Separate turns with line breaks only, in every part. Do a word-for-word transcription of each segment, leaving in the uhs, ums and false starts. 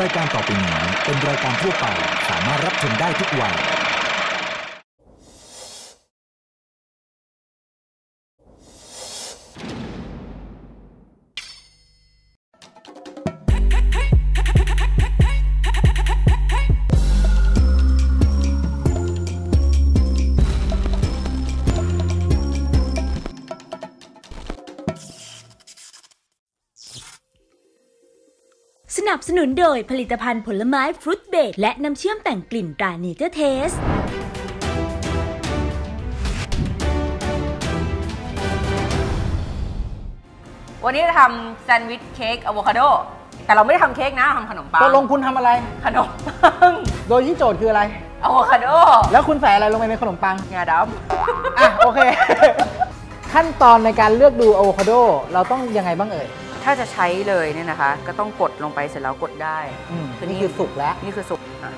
รายการต่อไปนี้เป็นรายการทั่วไปสามารถรับชมได้ทุกวัย
สนับสนุนโดยผลิตภัณฑ์ผลไม้ฟรุตเบรดและน้ำเชื่อมแต่งกลิ่นตราเนเจอร์เทส
วันนี้จะทำแซนด์วิชเค้กอะโวคาโดแต่เราไม่ได้ทำเค้กนะทำขนมปัง
ตกลงคุณทำอะไร
ขนมปัง
โดยที่โจทย์คืออะไร
อะโวคาโด
แล้วคุณใส่อะไรลงไปในขนมปัง
งาด
ำอ่ะโอเคขั้นตอนในการเลือกดูอะโวคาโดเราต้องยังไงบ้างเอ่ย
ถ้าจะใช้เลยเนี่ยนะคะก็ต้องกดลงไปเสร็จแล้วกดได้
นี่คือสุกแล้ว
นี่คือสุก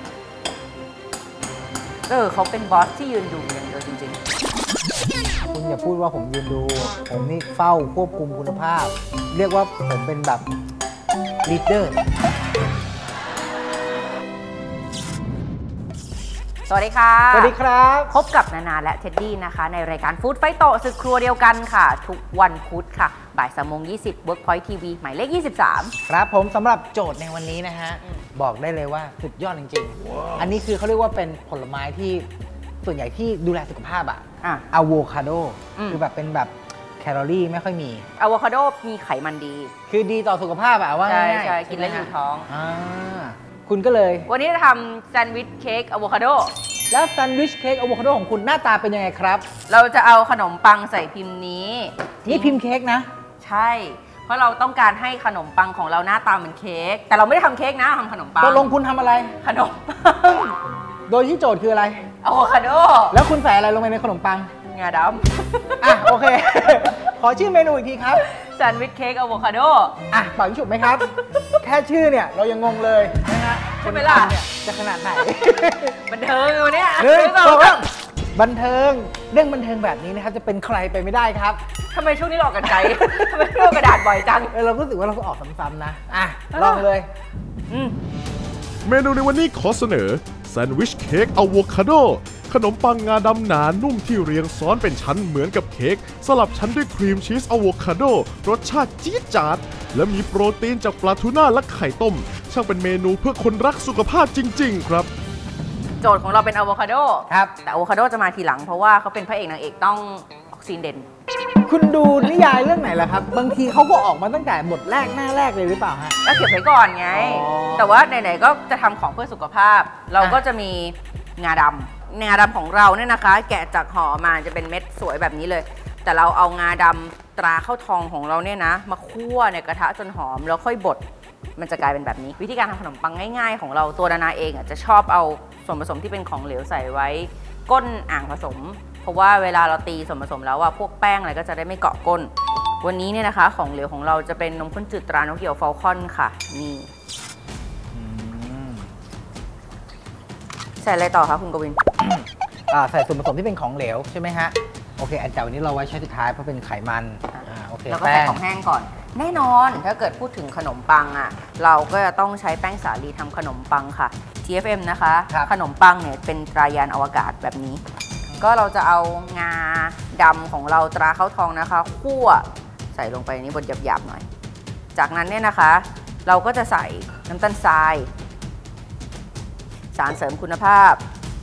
เออเขาเป็นบอสที่ยืนดูอย่างเดียวจริง
ๆคุณอย่าพูดว่าผมยืนดูผมนี่เฝ้าควบคุมคุณภาพเรียกว่าผมเป็นแบบลีดเดอร์
สวัสดีค่ะ
สวัสดีครับ
พบกับนานาและเท็ดดี้นะคะในรายการฟู้ดไฟโตศึกครัวเดียวกันค่ะทุกวันพุธค่ะบ่ายสามโมงยี่สิบ Workpoint ที วี หมายเลขยี่สิบสาม
ครับผมสำหรับโจทย์ในวันนี้นะฮะบอกได้เลยว่าสุดยอดจริงๆ wow. อันนี้คือเขาเรียกว่าเป็นผลไม้ที่ส่วนใหญ่ที่ดูแลสุขภาพอะอะโวคาโดคือแบบเป็นแบบแคลอรี่ไม่ค่อยมี
อะโวคาโดมีไขมันดี
คือดีต่อสุขภาพอะว่า
ใช่ใช่กินแล้วอยู่ท้อง
อ่าคุณก็เลย
วันนี้จะทำแซนด์วิชเค้กอะโวคาโด
แล้วแซนด์วิชเค้กอะโวคาโดของคุณหน้าตาเป็นยังไงครับ
เราจะเอาขนมปังใส่พิมพ์นี้
นี่พิมพ์เค้กนะ
ใช่เพราะเราต้องการให้ขนมปังของเราหน้าตาเหมือนเค้กแต่เราไม่ได้ทำเค้กนะทำขนมปัง
ตกลงคุณทำอะไร
ขนมปัง
โดยที่โจทย์คืออะไร
อะโวคาโด
แล้วคุณใส่อะไรลงไปในขนมปัง
งาดำ
อ่ะโอเคขอชื่อเมนูอีกทีครับ
แซนด์วิชเค้กอะโวคาโด
อ่ะเป่ายิงฉุบไหมครับแค่ชื่อเนี่ยเรายังงงเลยนะฮะ
ใช่ไหมล่ะ
จะขนาดไหน
บันเทิงอยู่เนี่ย
เรื่องบันเทิงเรื่องบันเทิงแบบนี้นะครับจะเป็นใครไปไม่ได้ครับ
ทำไมช่วงนี้เราออกกันไกลทำไมเรากระดาษบ่อยจัง
เออเรารู้สึกว่าเราก็ออกซ้ำๆนะอ่ะลองเลย
เมนูในวันนี้ขอเสนอแซนด์วิชเค้กอะโวคาโดขนมปังงาดำหนานุ่มที่เรียงซ้อนเป็นชั้นเหมือนกับเค้กสลับชั้นด้วยครีมชีสอะโวคาโดรสชาติจี๊ดจ๊าดและมีโปรตีนจากปลาทูน่าและไข่ต้มช่างเป็นเมนูเพื่อคนรักสุขภาพจริงๆครับ
โจทย์ของเราเป็นอะโวคาโด
ครับ
แต่อะโวคาโดจะมาทีหลังเพราะว่าเขาเป็นพระเอกนางเอกต้องออกซีนเด่น
คุณดูนิยายเรื่องไหนล่ะครับบางทีเขาก็ออกมาตั้งแต่บทแรกหน้าแรกเลยหรือเปล่าฮะ
แล้วเก็บไว้ก่อนไงแต่ว่าไหนๆก็จะทำของเพื่อสุขภาพเราก็จะมีงาดำงาดำของเราเนี่ยนะคะแกะจากห่อมาจะเป็นเม็ดสวยแบบนี้เลยแต่เราเอางาดำตราข้าวทองของเราเนี่ยนะมาคั่วในกระทะจนหอมแล้วค่อยบดมันจะกลายเป็นแบบนี้วิธีการทำขนมปังง่ายๆของเราตัวนานาเองจะชอบเอาส่วนผสมที่เป็นของเหลวใส่ไว้ก้นอ่างผสมเพราะว่าเวลาเราตีส่วนผสมแล้วว่าพวกแป้งอะไรก็จะได้ไม่เกาะก้นวันนี้เนี่ยนะคะของเหลวของเราจะเป็นนมข้นจืดตรานกเหยี่ยวฟอลคอนค่ะนี่ใส่อะไรต่อคะคุณกวิน
ใส่ส่วนผสมที่เป็นของเหลวใช่ไหมฮะโอเคอันเจ้านี้เราไว้ใช้สุดท้ายเพราะเป็นไขมันอ่าโอเค
แล้วก็ใส่ของแห้งก่อนแน่นอนถ้าเกิดพูดถึงขนมปังอ่ะเราก็จะต้องใช้แป้งสาลีทำขนมปังค่ะ ที เอฟ เอ็ม นะคะขนมปังเนี่ยเป็นตรายานอวกาศแบบนี้ก็เราจะเอางาดำของเราตราข้าวทองนะคะคั่วใส่ลงไปนี้บดหยาบๆหน่อยจากนั้นเนี่ยนะคะเราก็จะใส่น้ำตาลทรายสารเสริมคุณภาพ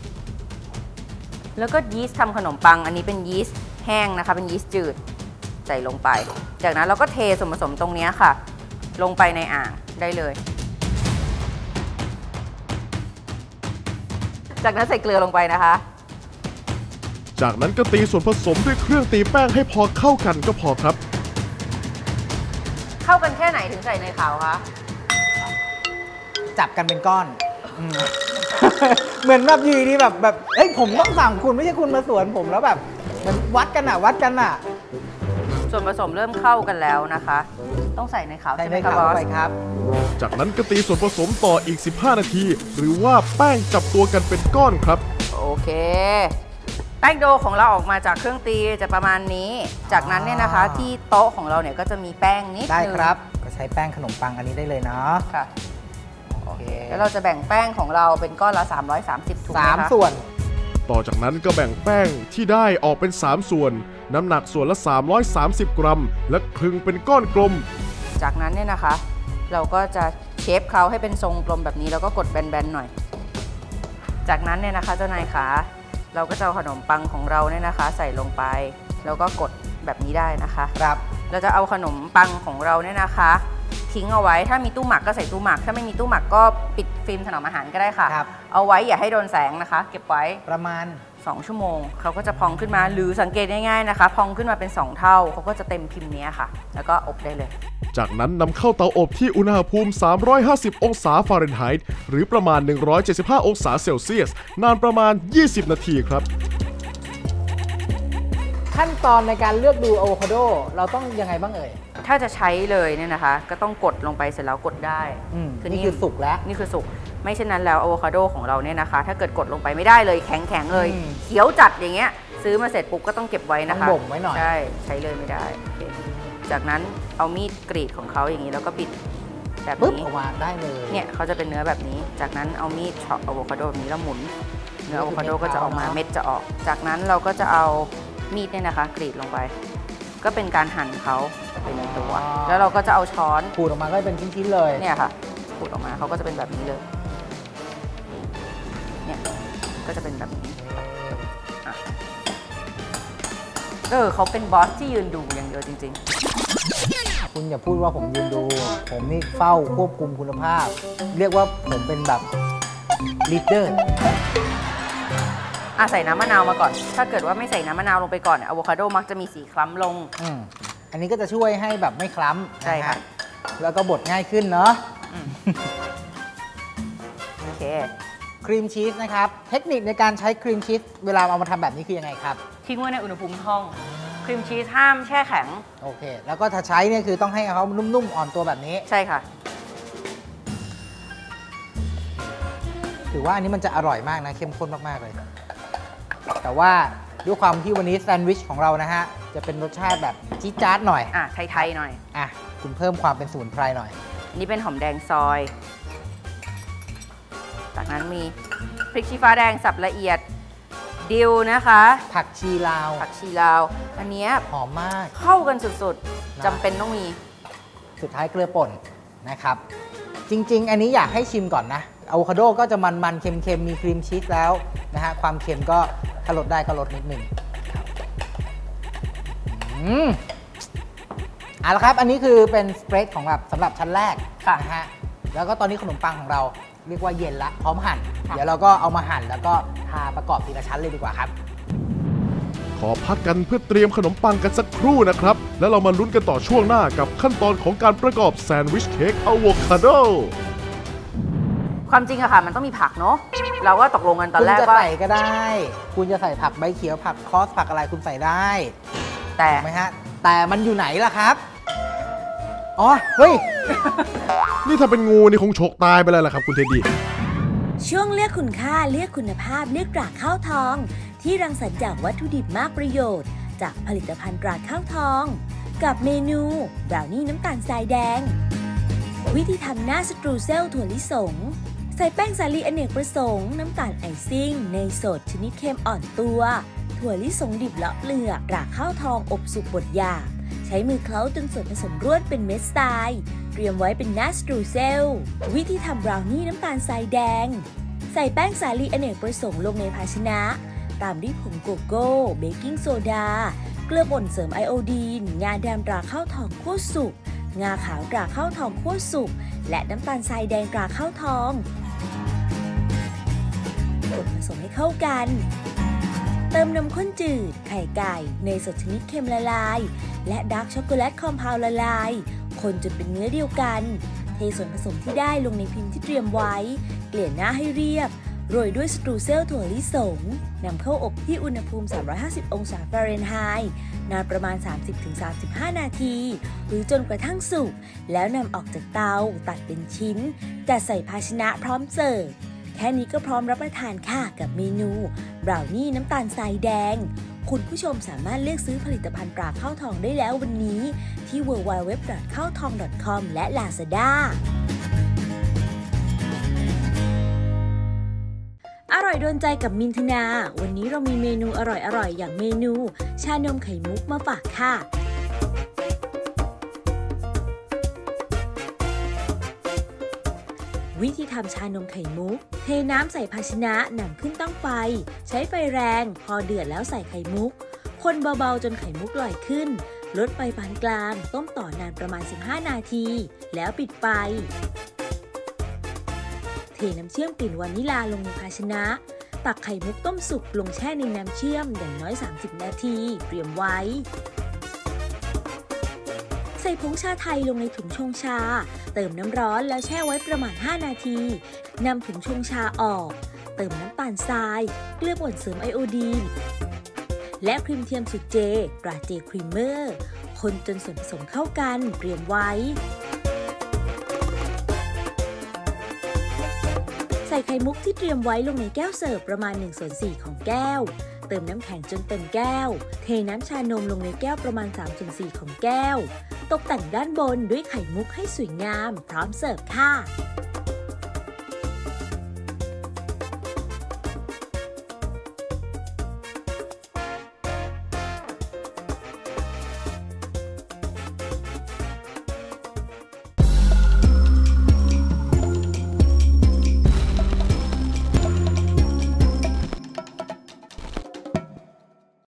แล้วก็ยีสต์ทำขนมปังอันนี้เป็นยีสต์แห้งนะคะเป็นยีสต์จืดใส่ลงไปจากนั้นเราก็เทส่วนผสมตรงนี้ค่ะลงไปในอ่างได้เลยจากนั้นใส่เกลือลงไปนะคะ
จากนั้นก็ตีส่วนผสมด้วยเครื่องตีแป้งให้พอเข้ากันก็พอครับ
เข้ากันแค่ไหนถึงใส่เนยขาวคะ
จับกันเป็นก้อนเหมือนแบบอยู่ดีแบบแบบเฮ้ยผมต้องสั่งคุณไม่ใช่คุณมาสวนผมแล้วแบบมันวัดกันอ่ะวัดกันอ่ะ
ส่วนผสมเริ่มเข้ากันแล้วนะคะต้องใส่ในขาวใช่ไหมครับบอส
ครับ
จากนั้นก็ตีส่วนผสมต่ออีกสิบห้านาทีหรือว่าแป้งจับตัวกันเป็นก้อนครับ
โอเคแป้งโดของเราออกมาจากเครื่องตีจะประมาณนี้จากนั้นเนี่ยนะคะที่โต๊ะของเราเนี่ยก็จะมีแป้งนิดนึง
ได้ครับก็ใช้แป้งขนมปังอันนี้ได้เลยเนาะ
ค่ะโอ
เค
แล้วเราจะแบ่งแป้งของเราเป็นก้อนละสามร้อยสามสิบถูกไหมคะ
สามส่วน
ต่อจากนั้นก็แบ่งแป้งที่ได้ออกเป็นสามส่วนน้ำหนักส่วนละสามร้อยสามสิบกรัมและคลึงเป็นก้อนกลม
จากนั้นเนี่ยนะคะเราก็จะเชฟเขาให้เป็นทรงกลมแบบนี้แล้วก็กดแบนๆหน่อยจากนั้นเนี่ยนะคะเจ้านายขาเราก็จะเอาขนมปังของเราเนี่ยนะคะใส่ลงไปแล้วก็กดแบบนี้ได้นะคะ
ครับ
เราจะเอาขนมปังของเราเนี่ยนะคะทิ้งเอาไว้ถ้ามีตู้หมักก็ใส่ตู้หมักถ้าไม่มีตู้หมักก็ปิดฟิล์มถนอมอาหารก็ได้ค่ะเอาไว้อย่าให้โดนแสงนะคะเก็บไว้
ประมาณ
สองชั่วโมงเขาก็จะพองขึ้นมาหรือสังเกตง่ายๆนะคะพองขึ้นมาเป็นสองเท่าเขาก็จะเต็มพิมพ์นี้ค่ะแล้วก็อบได้เลย
จากนั้นนำเข้าเตาอบที่อุณหภูมิสามร้อยห้าสิบองศาฟาเรนไฮต์หรือประมาณหนึ่งร้อยเจ็ดสิบห้าองศาเซลเซียสนานประมาณยี่สิบนาทีครับ
ขั้นตอนในการเลือกดูอะโวคาโดเราต้องยังไงบ้างเอ่ย
ถ้าจะใช้เลยเนี่ยนะคะก็ต้องกดลงไปเสร็จแล้วกดได้
คือนี่คือสุกแล้ว
นี่คือสุกไม่เช่นนั้นแล้วอะโวคาโดของเราเนี่ยนะคะถ้าเกิดกดลงไปไม่ได้เลยแข็งๆเลยเขียวจัดอย่างเงี้ยซื้อมาเสร็จปุ๊บก็ต้องเก็บไว้นะคะ
บ่มไว้หน่อย
ใช่ใช้เลยไม่ได้จากนั้นเอามีดกรีดของเขาอย่างนี้แล้วก็บิดแบบนี้
ออกมาได้เลย
เนี่ยเขาจะเป็นเนื้อแบบนี้จากนั้นเอามีดเฉาะอะโวคาโดแบบนี้แล้วหมุนเนื้ออะโวคาโดก็จะออกมาเม็ดจะออกจากนั้นเราก็จะเอามีดเนี่ยนะคะกรีดลงไปก็เป็นการหั่นเขาเป็นตัวแล้วเราก็จะเอาช้อน
ขูดออกมาก็เป็นชิ้นๆเลย
เนี่ยค่ะขูดออกมาเขาก็จะเป็นแบบนี้เลยเนี่ยก็จะเป็นแบบนี้เออเขาเป็นบอสที่ยืนดูอย่างเดียวจริง
ๆคุณอย่าพูดว่าผมยืนดูผมนี่เฝ้าควบคุมคุณภาพเรียกว่าผมเป็นแบบลีดเดอร์
ใส่น้ำมะนาวมาก่อนถ้าเกิดว่าไม่ใส่น้ำมะนาวลงไปก่อนอะโวคาโดมักจะมีสีคล้ำลง
อืมอันนี้ก็จะช่วยให้แบบไม่คล้
ำใช่ค่ะ
แล้วก็บดง่ายขึ้นเนาะ
โอเค
ครีมชีสนะครับเทคนิคในการใช้ครีมชีสเวลาเอามาทำแบบนี้คือยังไงครับ
ทิ้งไว้ในอุณหภูมิห้องครีมชีสห้ามแช่แข็ง
โอเคแล้วก็ถ้าใช้เนี่ยคือต้องให้เขานุ่มๆอ่อนตัวแบบนี้
ใช่ค่ะ
ถือว่าอันนี้มันจะอร่อยมากนะเข้มข้นมากๆเลยแต่ว่าด้วยความที่วันนี้แซนด์วิชของเรานะฮะจะเป็นรสชาติแบบจี๊ดจ๊าดหน่อย
อ่ะไทยๆหน่อย
อ่ะคุณเพิ่มความเป็นสมุนไพรหน่อย
นี่เป็นหอมแดงซอยจากนั้นมีพริกชี้ฟ้าแดงสับละเอียดดิวนะคะ
ผักชีลาว
ผักชีลาวอันนี้
หอมมาก
เข้ากันสุดๆจำเป็นต้องมี
สุดท้ายเกลือป่นนะครับจริงๆอันนี้อยากให้ชิมก่อนนะอะโวคาโดก็จะมันๆเค็มๆมีครีมชีสแล้วนะฮะความเค็มก็ถ้าลดได้ก็ลดนิดนึงอืมเอาละครับอันนี้คือเป็นสเปรดของแบบสำหรับชั้นแรกนะฮะแล้วก็ตอนนี้ขนมปังของเราเรียกว่าเย็นละพร้อมหั่นเดี๋ยวเราก็เอามาหั่นแล้วก็ทาประกอบทีละชั้นเลยดีกว่าครับ
ขอพักกันเพื่อเตรียมขนมปังกันสักครู่นะครับแล้วเรามาลุ้นกันต่อช่วงหน้ากับขั้นตอนของการประกอบแซนด์วิชเค้กอะโวคาโด
ความจริงอะค่ะมันต้องมีผักเนาะเราก็ตกลงกันตอนแรกว่า
คุณจะใส่ก็ได้คุณจะใส่ผักใบเขียวผักคอสผักอะไรคุณใส่ได้
แต่
ไหมฮะแต่มันอยู่ไหนล่ะครับอ๋อเฮ้ย
นี่ถ้าเป็นงูนี่คงฉกตายไปเลยล่ะครับคุณเท็ดดี้
ช่วงเลือกคุณค่าเลือกคุณภาพเลือกตราข้าวทองที่รังสรรค์จากวัตถุดิบมากประโยชน์จากผลิตภัณฑ์ตราข้าวทองกับเมนูบราวนี่น้ำตาลทรายแดงวิธีทำหน้าสตรูเซลถั่วลิสงใส่แป้งสาลีอเนกประสงค์น้ำตาลไอซิ่งเนยสดชนิดเค็มอ่อนตัวถั่วลิสงดิบเลาะเปลือกตราข้าวทองอบสุกบดหยาบใช้มือเคล้าจนส่วนผสมร่วนเป็นเม็ดทรายเตรียมไว้เป็นหน้าสตรูเซลวิธีทำบราวนี่น้ำตาลทรายแดงใส่แป้งสาลีอเนกประสงค์ลงในภาชนะตามด้วยผงโกโก้เบกกิ้งโซดาเกลือป่นเสริมไอโอดีนงาดำตราข้าวทองคั่วสุกงาขาวตราข้าวทองคั่วสุกและน้ำตาลทรายแดงตราข้าวทองคนผสมให้เข้ากันเติมนมข้นจืดไข่ไก่เนยสดชนิดเค็มละลายและดาร์กช็อกโกแลตคอมเพลด์ละลายคนจนเป็นเนื้อเดียวกันเทส่วนผสมที่ได้ลงในพิมพ์ที่เตรียมไว้เกลี่ยหน้าให้เรียบโรยด้วยสตรูเซลถั่วลิสงนำเข้าอบที่อุณหภูมิสามร้อยห้าสิบองศาฟาเรนไฮต์นานประมาณ สามสิบถึงสามสิบห้า นาทีหรือจนกระทั่งสุกแล้วนำออกจากเตาตัดเป็นชิ้นจัดใส่ภาชนะพร้อมเสิร์ฟแค่นี้ก็พร้อมรับประทานค่ะกับเมนูบราวนี่น้ำตาลทรายแดงคุณผู้ชมสามารถเลือกซื้อผลิตภัณฑ์ตราข้าวทองได้แล้ววันนี้ที่ ดับเบิลยู ดับเบิลยู ดับเบิลยู ดอท ข้าวทอง ดอท คอม และ ลาซาด้าอยโดนใจกับมินทนา วันนี้เรามีเมนูอร่อยๆอย่างเมนูชานมไข่มุกมาฝากค่ะวิธีทำชานมไข่มุกเทน้ำใส่ภาชนะนำขึ้นตั้งไฟใช้ไฟแรงพอเดือดแล้วใส่ไข่มุกคนเบาๆจนไข่มุกลอยขึ้นลดไฟปานกลางต้มต่อนานประมาณสิบห้านาทีแล้วปิดไฟเทน้ำเชื่อมกลิ่นวานิลาลงในภาชนะตักไข่มุกต้มสุกลงแช่ในน้ำเชื่อมอย่างน้อยสามสิบนาทีเตรียมไว้ใส่ผงชาไทยลงในถุงชงชาเติมน้ำร้อนแล้วแช่ไว้ประมาณห้านาทีนำถุงชงชาออกเติมน้ำตาลทรายเกลือป่นเสริมไอโอดีนและครีมเทียมสูตรเจตราเจครีมเมอร์คนจนส่วนผสมเข้ากันเตรียมไว้ใส่ไข่มุกที่เตรียมไว้ลงในแก้วเสิร์ฟประมาณหนึ่งส่วนสี่ของแก้วเติมน้ำแข็งจนเต็มแก้วเทน้ำชานมลงในแก้วประมาณสามส่วนสี่ของแก้วตกแต่งด้านบนด้วยไข่มุกให้สวยงามพร้อมเสิร์ฟค่ะ